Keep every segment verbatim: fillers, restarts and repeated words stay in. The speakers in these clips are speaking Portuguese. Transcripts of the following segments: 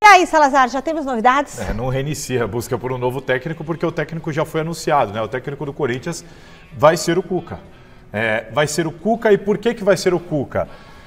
E aí, Salazar, já temos novidades? É, não reinicia a busca por um novo técnico, porque o técnico já foi anunciado, né? O técnico do Corinthians vai ser o Cuca. É, vai ser o Cuca, e por que que vai ser o Cuca?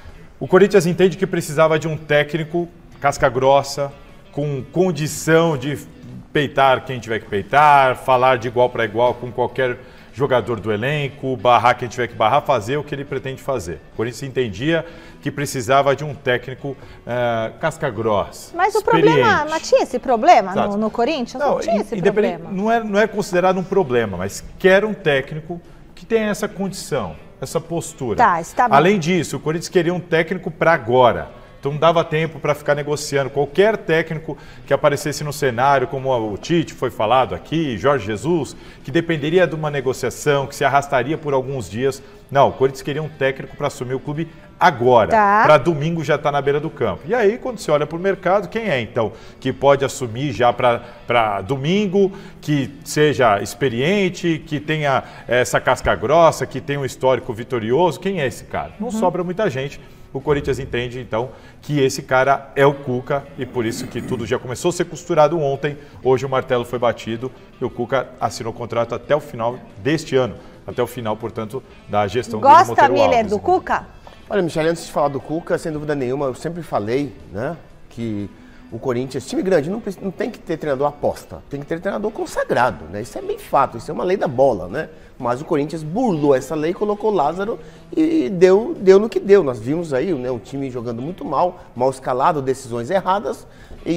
O Corinthians entende que precisava de um técnico casca grossa, com condição de peitar quem tiver que peitar, falar de igual para igual com qualquer jogador do elenco, barrar quem tiver que barrar, fazer o que ele pretende fazer. O Corinthians entendia que precisava de um técnico uh, casca grossa. Mas o problema, mas tinha esse problema no, no Corinthians? Não, não tinha esse problema. Não é, não é considerado um problema, mas quer um técnico que tenha essa condição, essa postura. Tá, está bem. Além disso, o Corinthians queria um técnico para agora. Então não dava tempo para ficar negociando. Qualquer técnico que aparecesse no cenário, como o Tite foi falado aqui, Jorge Jesus, que dependeria de uma negociação, que se arrastaria por alguns dias. Não, o Corinthians queria um técnico para assumir o clube agora. Tá. Para domingo já está na beira do campo. E aí, quando você olha para o mercado, quem é então que pode assumir já para domingo, que seja experiente, que tenha essa casca grossa, que tenha um histórico vitorioso? Quem é esse cara? Não uhum. sobra muita gente. O Corinthians entende, então, que esse cara é o Cuca, e por isso que tudo já começou a ser costurado ontem. Hoje o martelo foi batido e o Cuca assinou o contrato até o final deste ano, até o final, portanto, da gestão do Monteiro Alves. Gosta, Miller, do Cuca? Olha, Michele, antes de falar do Cuca, sem dúvida nenhuma, eu sempre falei, né, que o Corinthians, time grande, não, não tem que ter treinador aposta, tem que ter treinador consagrado, né? Isso é bem fato, isso é uma lei da bola, né? Mas o Corinthians burlou essa lei, colocou o Lázaro e deu, deu no que deu. Nós vimos aí, né, um time jogando muito mal, mal escalado, decisões erradas.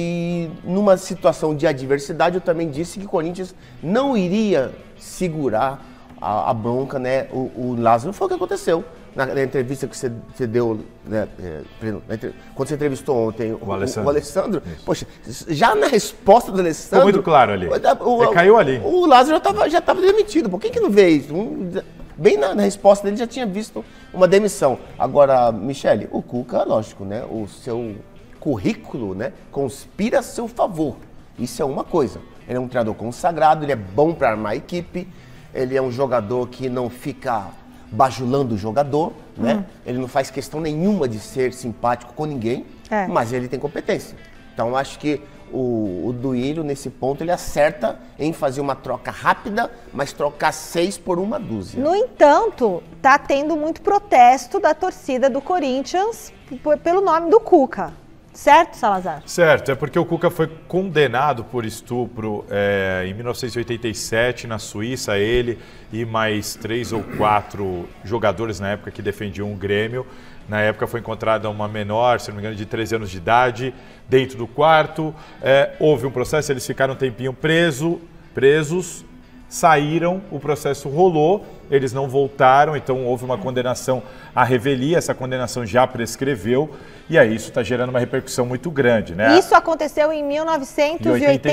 E numa situação de adversidade, eu também disse que o Corinthians não iria segurar a, a bronca, né? O, o Lázaro foi o que aconteceu. Na, na entrevista que você, você deu, né, é, quando você entrevistou ontem o, o Alessandro, o Alessandro poxa, já na resposta do Alessandro... Ficou muito claro ali, o, o, caiu ali. O Lázaro já estava já tava demitido, por que que não veio isso? Um, bem na, na resposta dele já tinha visto uma demissão. Agora, Michele, o Cuca, lógico, né, o seu currículo, né, conspira a seu favor, isso é uma coisa. Ele é um treinador consagrado, ele é bom para armar a equipe, ele é um jogador que não fica bajulando o jogador, né? Hum. Ele não faz questão nenhuma de ser simpático com ninguém, é. mas ele tem competência. Então, acho que o, o Duílio, nesse ponto, ele acerta em fazer uma troca rápida, mas trocar seis por uma dúzia. No entanto, tá tendo muito protesto da torcida do Corinthians pelo nome do Cuca. Certo, Salazar? Certo, é porque o Cuca foi condenado por estupro é, em mil novecentos e oitenta e sete na Suíça, ele e mais três ou quatro jogadores na época que defendiam o Grêmio. Na época foi encontrada uma menor, se não me engano, de treze anos de idade, dentro do quarto. É, houve um processo, eles ficaram um tempinho preso, presos, saíram, o processo rolou, eles não voltaram, então houve uma condenação à revelia, essa condenação já prescreveu, e aí isso está gerando uma repercussão muito grande, né? Isso aconteceu em mil novecentos e oitenta e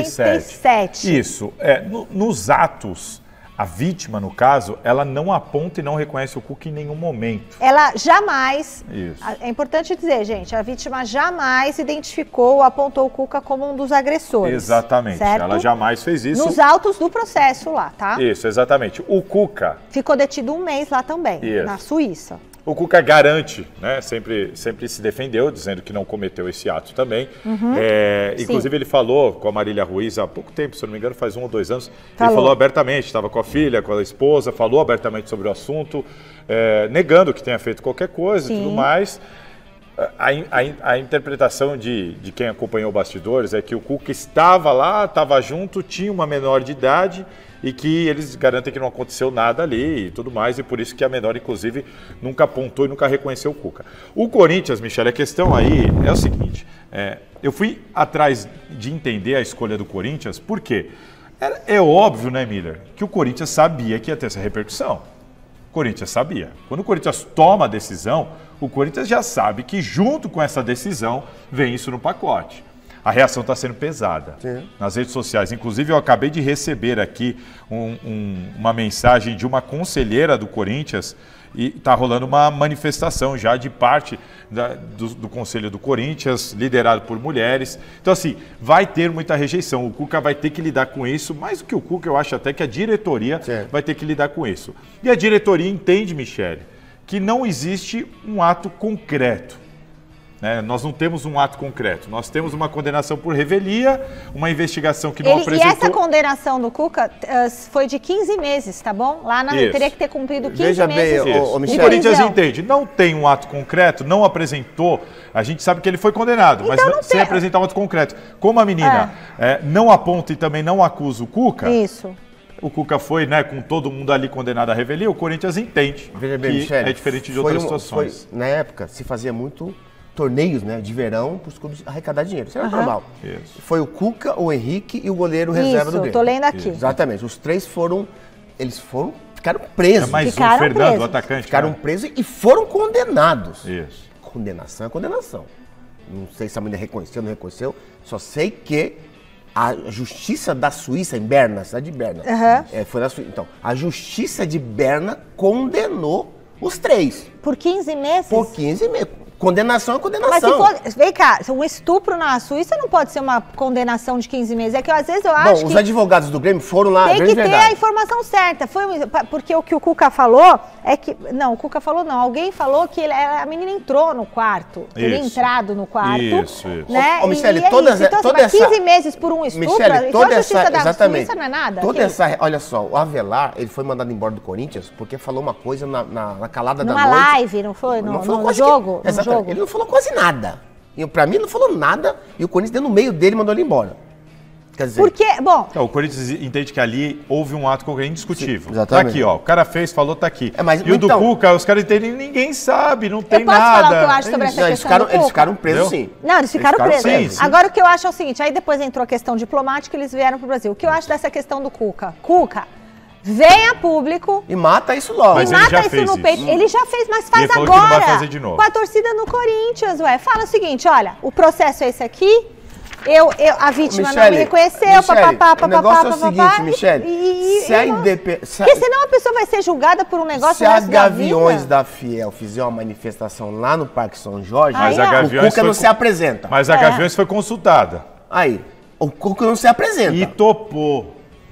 sete. Isso, é, no, nos atos, a vítima, no caso, ela não aponta e não reconhece o Cuca em nenhum momento. Ela jamais, Isso. é importante dizer, gente, a vítima jamais identificou ou apontou o Cuca como um dos agressores. Exatamente, certo? Ela jamais fez isso. Nos autos do processo lá, tá? Isso, exatamente. O Cuca... ficou detido um mês lá também, Isso. na Suíça. O Cuca garante, né? Sempre, sempre se defendeu, dizendo que não cometeu esse ato também. Uhum. É, inclusive, ele falou com a Marília Ruiz há pouco tempo, se não me engano, faz um ou dois anos. Falou. Ele falou abertamente, estava com a filha, com a esposa, falou abertamente sobre o assunto, é, negando que tenha feito qualquer coisa Sim. e tudo mais. A, a, a interpretação de, de quem acompanhou bastidores é que o Cuca estava lá, estava junto, tinha uma menor de idade e que eles garantem que não aconteceu nada ali e tudo mais, e por isso que a menor, inclusive, nunca apontou e nunca reconheceu o Cuca. O Corinthians, Michele, a questão aí é o seguinte, é, eu fui atrás de entender a escolha do Corinthians, por quê? É, é óbvio, né, Miller, que o Corinthians sabia que ia ter essa repercussão. O Corinthians sabia. Quando o Corinthians toma a decisão, o Corinthians já sabe que junto com essa decisão vem isso no pacote. A reação está sendo pesada. Sim. Nas redes sociais. Inclusive, eu acabei de receber aqui um, um, uma mensagem de uma conselheira do Corinthians e está rolando uma manifestação já de parte da, do, do Conselho do Corinthians, liderado por mulheres. Então, assim, vai ter muita rejeição. O Cuca vai ter que lidar com isso. Mais do que o Cuca, eu acho até que a diretoria Sim. vai ter que lidar com isso. E a diretoria entende, Michele, que não existe um ato concreto. Né? Nós não temos um ato concreto, nós temos uma condenação por revelia, uma investigação que não Ele, apresentou... E essa condenação do Cuca uh, foi de quinze meses, tá bom? Lá na, teria que ter cumprido quinze Veja meses. bem, o, o O Corinthians entende, não tem um ato concreto, não apresentou, a gente sabe que ele foi condenado, Então mas não não, sem tem... apresentar um ato concreto. Como a menina é. É, não aponta e também não acusa o Cuca... Isso. O Cuca foi, né, com todo mundo ali condenado à revelia, o Corinthians entende Veja bem, que Michele, é diferente de foi outras um, situações. Foi, na época, se fazia muito torneios, né, de verão para os clubes arrecadar dinheiro. Isso era Uhum. normal. Isso. Foi o Cuca, o Henrique e o goleiro reserva Isso, do Grêmio. tô lendo aqui. Isso. Exatamente. Os três foram, eles foram, ficaram presos. É mais Ficaram um, Fernando, presos. o atacante. Ficaram cara. presos e foram condenados. Isso. Condenação é condenação. Não sei se a mulher reconheceu ou não reconheceu, só sei que a justiça da Suíça, em Berna, cidade de Berna, Uhum. é, foi na Suíça. Então, a justiça de Berna condenou os três Por quinze meses? por quinze meses. Condenação é Mas condenação. se for, vem cá, um estupro na Suíça não pode ser uma condenação de quinze meses. É que às vezes eu acho Bom, os que advogados do Grêmio foram lá, tem grande que ter verdade. a informação certa. Foi um- porque o que o Cuca falou é que não, o Cuca falou não. Alguém falou que ele- a menina entrou no quarto, teria Isso. entrado no quarto, Isso, isso. né? Ô, ô, Michele, e, e é todas- isso. Então, assim, toda mas essa- quinze meses por um estupro, Michele, então a toda justiça essa, da exatamente, Suíça não é nada. toda Que- essa, olha só, o Avelar, ele foi mandado embora do Corinthians porque falou uma coisa na, na, na calada da Numa noite. live, não foi? No, falou no quase jogo? que- no exatamente, jogo. ele não falou quase nada. E pra mim ele não falou nada e o Corinthians deu no meio dele e mandou ele embora. Quer dizer, Porque, bom, Então, o Corinthians entende que ali houve um ato concreto indiscutível. Sim, exatamente. Tá aqui, ó. O cara fez, falou, tá aqui. É, mas, e o do então- Cuca, os caras entendem, ninguém sabe, não tem eu posso nada. falar o que eu acho É sobre isso. essa não, eles, questão ficaram, do eles Cuca? ficaram presos Entendeu? sim. Não, eles ficaram, presos. presos. Sim, sim. Agora o que eu acho é o seguinte, aí depois entrou a questão diplomática e eles vieram pro Brasil. O que eu acho dessa questão do Cuca? Cuca, venha a público E mata isso logo. Mas e ele mata já isso fez no isso. peito. Ele já fez, mas faz ele falou agora. que não vai fazer de novo. Com a torcida no Corinthians, ué. Fala o seguinte, olha, o processo é esse aqui. Eu, eu, a vítima não me reconheceu, Michele, papapá, o papapá, negócio é o papapá, seguinte, Michele, e- e- se a e não- indep- se a- Porque senão a pessoa vai ser julgada por um negócio Se o a resto da Gaviões vida. da Fiel fizer uma manifestação lá no Parque São Jorge, Mas Mas Aí, a ó. o Gaviões Cuca foi não con- se apresenta. Mas a É. Gaviões foi consultada Aí, o Cuca não se apresenta. e topou.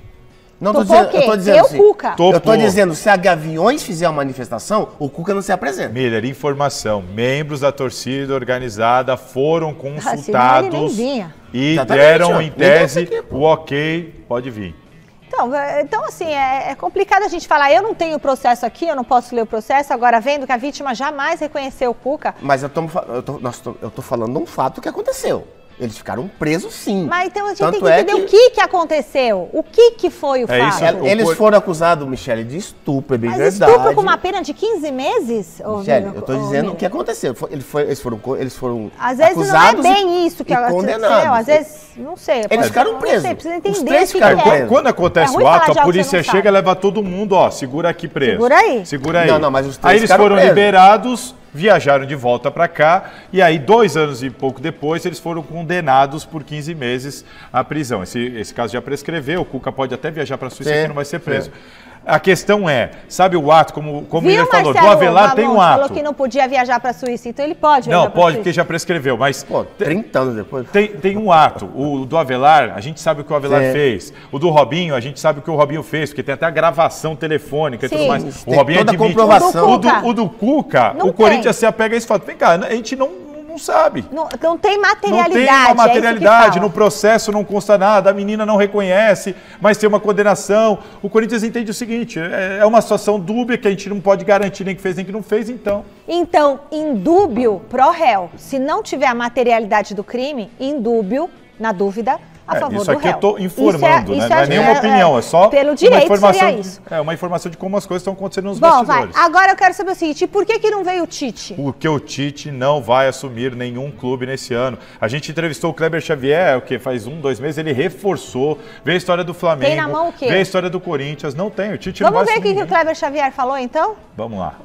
Não tô Topou dizendo, o quê? eu tô dizendo Eu, assim, Cuca. eu tô Topou. dizendo, se a Gaviões fizer uma manifestação, o Cuca não se apresenta. Miller, informação. Membros da torcida organizada foram senão ele consultados nem vinha. e Exatamente, deram ó. em Nem deve tese aqui, pô. o ok, pode vir. Então, é- então assim, é, é complicado a gente falar, eu não tenho o processo aqui, eu não posso ler o processo, agora vendo que a vítima jamais reconheceu o Cuca. Mas eu tô, eu, tô, nós tô- eu tô falando um fato que aconteceu. Eles ficaram presos sim. Mas então a gente Tanto tem que é entender o que que aconteceu, o que que foi o É fato. isso, o Eles cor- foram acusados, Michele, de estupro, é bem Mas verdade. estupro com uma pena de quinze meses? ô, Michele, Miro- eu tô ô, dizendo Miro? o que aconteceu. Foi- ele foi- eles foram, co- eles foram Às vezes não é acusados bem e- isso que e aconteceu, condenados. às vezes, não sei. pode- ficaram não presos. sei, precisa Os entender três o que ficaram que é. presos. Quando acontece É ruim o ato, falar de a algo que polícia você não chega e sabe. leva todo mundo, ó, segura aqui preso. Segura aí. Segura aí. Não, não, mas os três Aí eles ficaram foram presos. liberados, viajaram de volta pra cá, e aí dois anos e pouco depois eles foram condenados por quinze meses à prisão. Esse, esse caso já prescreveu, o Cuca pode até viajar pra Suíça Sim, que não vai ser preso. sim. A questão é, sabe o ato, como, como Viu, ele falou, do Marcelo Avelar tem um Bamonte ato. falou que não podia viajar para a Suíça, então ele pode viajar Não, pra pode, porque Suíça. já prescreveu, mas Pô, trinta anos depois. tem, tem um ato. O do Avelar, a gente sabe o que o Avelar Sim. fez. O do Robinho, a gente sabe o que o Robinho fez, porque tem até a gravação telefônica e Sim. tudo mais. Tem O Robinho toda a admite. comprovação. O do, o do Cuca, Não o Corinthians tem. se apega a esse fato. Vem cá, a gente não, não sabe. Não, não tem Não materialidade. tem é isso uma que materialidade, fala. no processo não consta nada, a menina não reconhece, mas tem uma condenação. O Corinthians entende o seguinte, é é uma situação dúbia que a gente não pode garantir nem que fez nem que não fez, então. Então, indúbio pro réu. Se não tiver a materialidade do crime, indúbio, na dúvida, a É, favor isso do aqui réu. eu estou informando, Isso né? isso Não é nenhuma opinião, é só Pelo uma direito informação, seria isso. é uma informação de como as coisas estão acontecendo nos Bom, vai. bastidores. Agora eu quero saber o seguinte, por que que não veio o Tite? Porque o Tite não vai assumir nenhum clube nesse ano. A gente entrevistou o Kleber Xavier, o que faz um, dois meses, ele reforçou, veio a história do Flamengo, Tem na mão o quê? veio a história do Corinthians, não tem, o Tite Vamos não vai ver o assumir que, que o ninguém. Kleber Xavier falou, então? Vamos lá.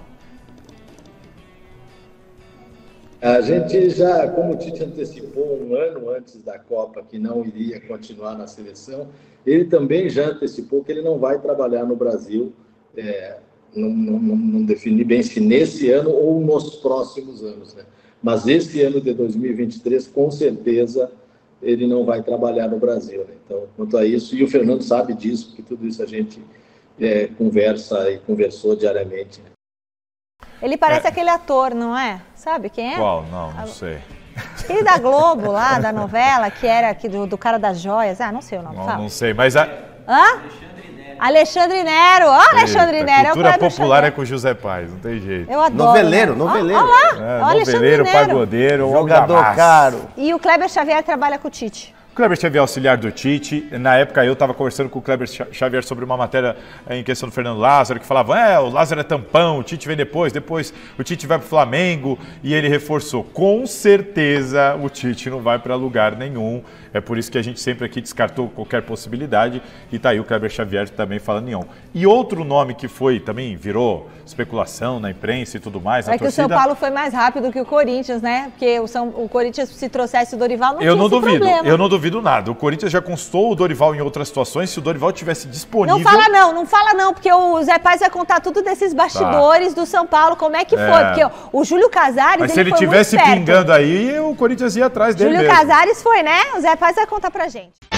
A gente já, como o Tite antecipou um ano antes da Copa que não iria continuar na seleção, ele também já antecipou que ele não vai trabalhar no Brasil, é, não, não, não defini bem se nesse ano ou nos próximos anos, né? Mas esse ano de dois mil e vinte e três, com certeza, ele não vai trabalhar no Brasil, né? Então, quanto a isso, e o Fernando sabe disso, porque tudo isso a gente é, conversa e conversou diariamente, né? Ele parece É. aquele ator, não é? Sabe quem é? Qual? Não, não sei. Aquele da Globo lá, da novela, que era aqui do, do cara das joias. Ah, não sei o nome, Não, fala. não sei, mas a Hã? Alexandre Nero. Ó, Alexandre Eita, Nero. É o cultura Kleber popular é Xavier. com o José Paz, não tem jeito. Eu adoro. Noveleiro, né? noveleiro. Ó, ó lá, É, ó, Alexandre noveleiro, Nero. pagodeiro, homem da Jogador massa. caro. E o Kleber Xavier trabalha com o Tite. O Kleber Xavier, auxiliar do Tite. Na época eu estava conversando com o Kleber Xavier sobre uma matéria em questão do Fernando Lázaro, que falava, é, o Lázaro é tampão, o Tite vem depois, depois o Tite vai para o Flamengo, e ele reforçou, com certeza o Tite não vai para lugar nenhum. É por isso que a gente sempre aqui descartou qualquer possibilidade, e tá aí o Kleber Xavier também falando em on. E outro nome que foi, também virou especulação na imprensa e tudo mais, É a que torcida... o São Paulo foi mais rápido que o Corinthians, né? Porque o, São, o Corinthians, se trouxesse o Dorival, não Eu tinha não esse duvido, problema. eu não duvido nada. O Corinthians já constou o Dorival em outras situações. Se o Dorival tivesse disponível... Não fala não, não fala não, porque o Zé Paz vai contar tudo desses bastidores do São Paulo, como é que É. foi. Porque o Júlio Casares, Mas se ele foi muito tivesse esperto. pingando aí, o Corinthians ia atrás dele Júlio mesmo. Casares foi, né? O Zé Paz vai contar pra gente.